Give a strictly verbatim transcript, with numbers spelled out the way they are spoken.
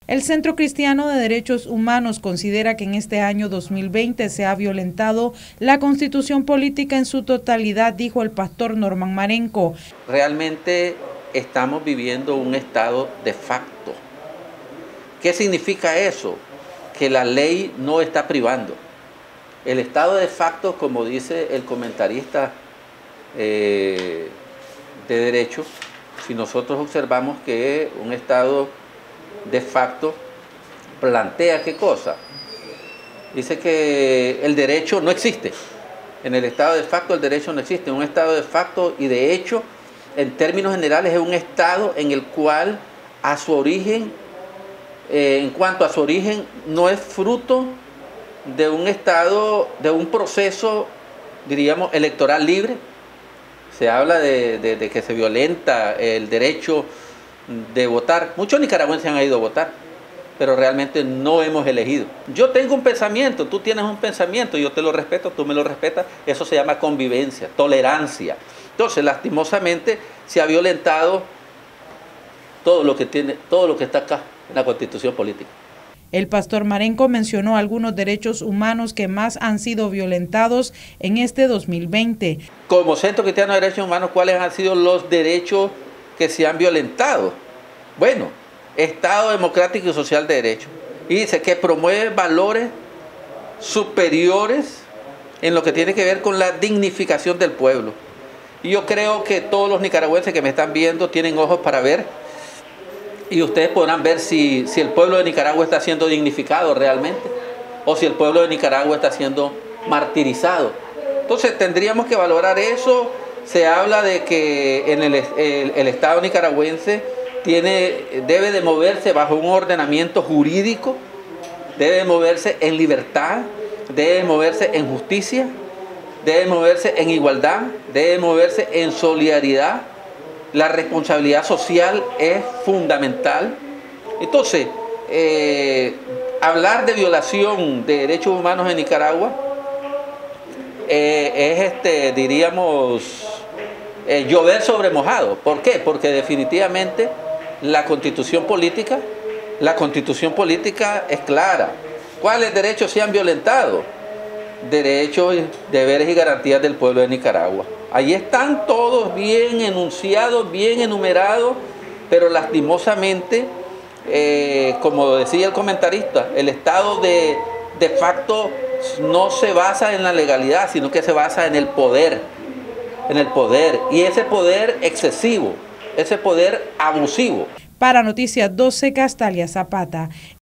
El Centro Cristiano de Derechos Humanos considera que en este año dos mil veinte se ha violentado la Constitución política en su totalidad, dijo el pastor Norman Marenco. Realmente estamos viviendo un estado de facto. ¿Qué significa eso? Que la ley no está privando. El estado de facto, como dice el comentarista eh, de derecho, si nosotros observamos que un estado de facto plantea qué cosa, dice que el derecho no existe. En el estado de facto el derecho no existe. Un estado de facto y de hecho, en términos generales, es un estado en el cual a su origen, eh, en cuanto a su origen, no es fruto de un estado, de un proceso, diríamos, electoral libre. Se habla de, de, de que se violenta el derecho de votar. Muchos nicaragüenses han ido a votar, pero realmente no hemos elegido. Yo tengo un pensamiento, tú tienes un pensamiento, yo te lo respeto, tú me lo respetas. Eso se llama convivencia, tolerancia. Entonces, lastimosamente, se ha violentado todo lo que tiene, todo lo que está acá en la Constitución política. El pastor Marenco mencionó algunos derechos humanos que más han sido violentados en este dos mil veinte. Como Centro Cristiano de Derechos Humanos, ¿cuáles han sido los derechos que se han violentado? Bueno, Estado democrático y social de derecho. Y dice que promueve valores superiores en lo que tiene que ver con la dignificación del pueblo. Y yo creo que todos los nicaragüenses que me están viendo tienen ojos para ver, y ustedes podrán ver si, si el pueblo de Nicaragua está siendo dignificado realmente, o si el pueblo de Nicaragua está siendo martirizado. Entonces tendríamos que valorar eso. Se habla de que en el, el, el Estado nicaragüense tiene, debe de moverse bajo un ordenamiento jurídico, debe de moverse en libertad, debe de moverse en justicia, debe de moverse en igualdad, debe de moverse en solidaridad. La responsabilidad social es fundamental. Entonces, eh, hablar de violación de derechos humanos en Nicaragua eh, es, este, diríamos, eh, llover sobre mojado. ¿Por qué? Porque definitivamente la constitución política, la constitución política es clara. ¿Cuáles derechos se han violentado? Derechos, deberes y garantías del pueblo de Nicaragua. Ahí están todos bien enunciados, bien enumerados, pero lastimosamente, eh, como decía el comentarista, el estado de, de facto no se basa en la legalidad, sino que se basa en el poder, en el poder, y ese poder excesivo, ese poder abusivo. Para Noticias doce, Castalia Zapata.